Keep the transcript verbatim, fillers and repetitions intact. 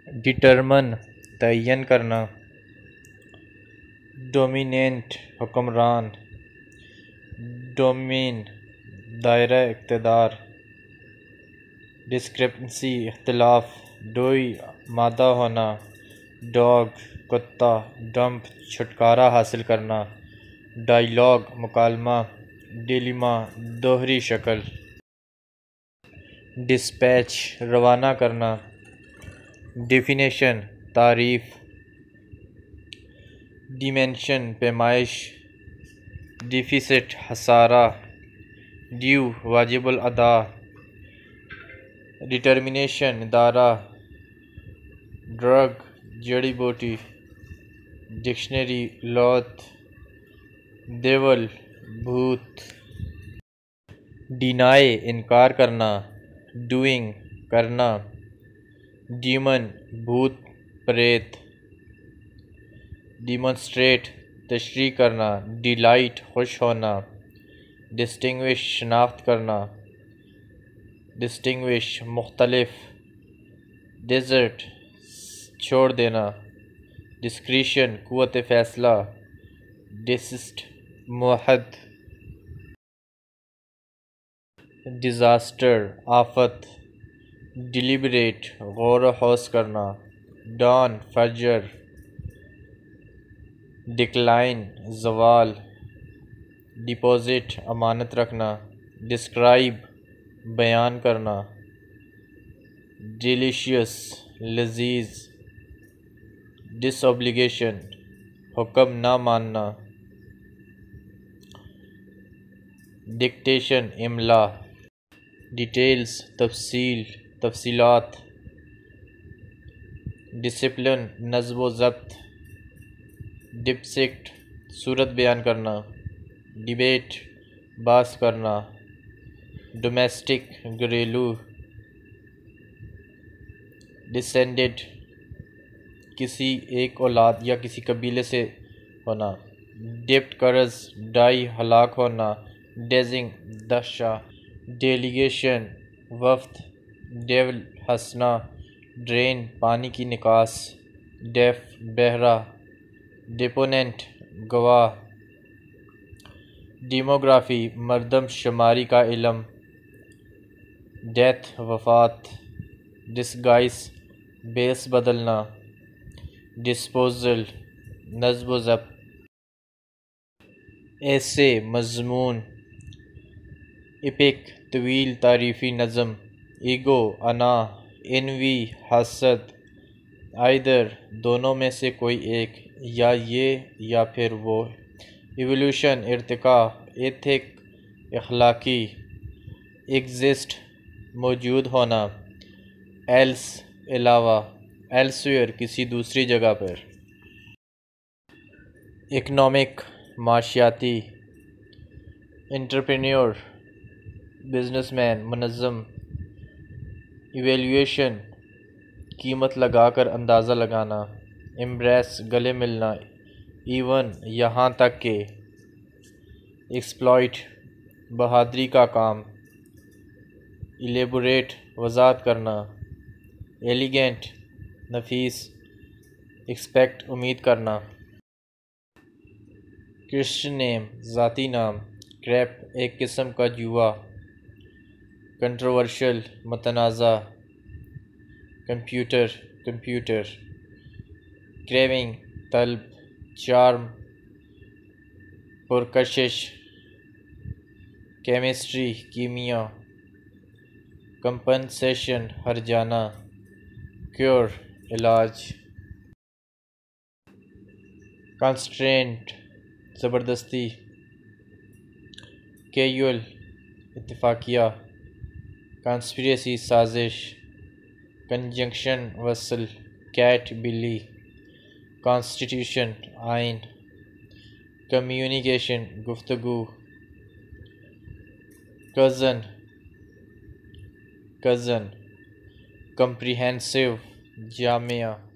determine تعین کرنا، ڈومینینٹ حکمران، ڈومین دائرہ اقتدار، ڈسکرپنسی اختلاف، ڈوئی مادہ ہونا، ڈاگ کتا، ڈمپ چھٹکارا حاصل کرنا، ڈائیلاگ مکالمہ، ڈیلیما دوہری شکل، ڈسپیچ روانہ کرنا، ڈیفینیشن تعریف، ڈیمینشن پیمائش، ڈیفیسٹ خسارہ، ڈیو واجب الادا، ڈٹرمنیشن ادارہ، ڈرگ جڑی بوٹی، ڈکشنری لوت، دیول بھوت، ڈینائی انکار کرنا، ڈوئنگ کرنا، ڈیمن بھوت پریت، ڈیمونسٹریٹ تشریح کرنا، ڈیلائٹ خوش ہونا، ڈسٹنگوش شناخت کرنا، ڈسٹنگوش مختلف، ڈیزرٹ چھوڑ دینا، ڈسکریشن قوت فیصلہ، ڈسسٹ موحد، ڈیزاسٹر آفت، ڈیلیبریٹ غور و خوض کرنا، ڈان فجر، ڈکلائن زوال، ڈپازٹ امانت رکھنا، ڈسکرائب بیان کرنا، ڈیلیشیس لذیذ، ڈس اوبلیگیشن حکم نہ ماننا، ڈکٹیشن املا، ڈیٹیلز تفصیل تفصیلات، ڈسپلن نظم و ضبط، ڈپسکٹ صورت بیان کرنا، ڈیبیٹ بحث کرنا، ڈومیسٹک گھریلو، ڈسینڈڈ کسی ایک اولاد یا کسی قبیلے سے ہونا، ڈپٹ قرض ڈائی ہلاک ہونا، ڈیزنگ دہشہ، ڈیلیگیشن وفد، ڈیول ہنسنا، ڈرین پانی کی نکاس، ڈیف بہرا، ڈیپوننٹ گواہ، ڈیموگرافی مردم شماری کا علم، ڈیتھ وفات، ڈسگائز بیس بدلنا، ڈسپوزل نصب و ضبط، ایسے مضمون، ایپک طویل تعریفی نظم، ایگو انا، انوی حسد، آئدر دونوں میں سے کوئی ایک، یا یہ یا پھر وہ، ایوولوشن ارتقاء، ایتھک اخلاقی، ایگزسٹ موجود ہونا، ایلس علاوہ، ایلسویر کسی دوسری جگہ پر، اکنامک معاشیاتی، انٹرپرینیور بزنس مین منظم، ایویلیویشن قیمت لگا کر اندازہ لگانا، امبریس گلے ملنا، ایون یہاں تک کہ، ایکسپلائٹ بہادری کا کام، ایلیبوریٹ وضاحت کرنا، ایلیگنٹ نفیس، ایکسپیکٹ امید کرنا، کرسچن نیم ذاتی نام، کریپ ایک قسم کا جوا، کنٹروورشل متنازع، کمپیوٹر کمپیوٹر، کریونگ طلب، چارم پرکشش، کیمسٹری کیمیا، کمپنسیشن ہرجانہ، کیور علاج، کانسٹرینٹ زبردستی، کیجول اتفاقیہ، کانسپریسی سازش، کنجنکشن وصل، کیٹ بلی، کانسٹیٹیوشن آئین، کمیونیکیشن گفتگو، کزن کزن، کمپریہنسو جامعہ،